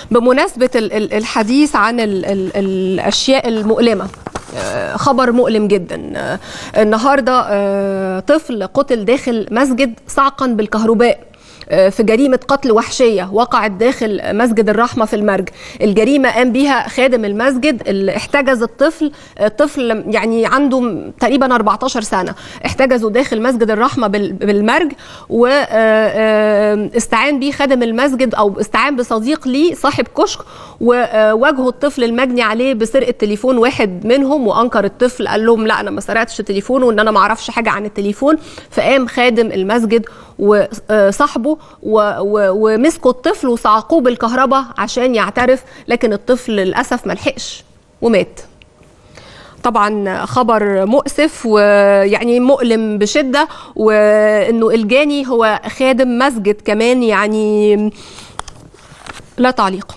بمناسبة الحديث عن الأشياء المؤلمة، خبر مؤلم جدا. النهاردة طفل قتل داخل مسجد صعقا بالكهرباء في جريمة قتل وحشية وقعت داخل مسجد الرحمة في المرج. الجريمة قام بيها خادم المسجد اللي احتجز الطفل يعني عنده تقريبا 14 سنة، احتجزه داخل مسجد الرحمة بالمرج، واستعان بيه خادم المسجد أو استعان بصديق ليه صاحب كشك، وواجهوا الطفل المجني عليه بسرقة تليفون واحد منهم، وأنكر الطفل قال لهم لا أنا ما سرقتش تليفون وإن أنا ما أعرفش حاجة عن التليفون. فقام خادم المسجد وصاحبه ومسكوا الطفل وصعقوه بالكهرباء عشان يعترف، لكن الطفل للأسف ملحقش ومات. طبعا خبر مؤسف ويعني مؤلم بشدة، وإنه الجاني هو خادم مسجد كمان، يعني لا تعليق.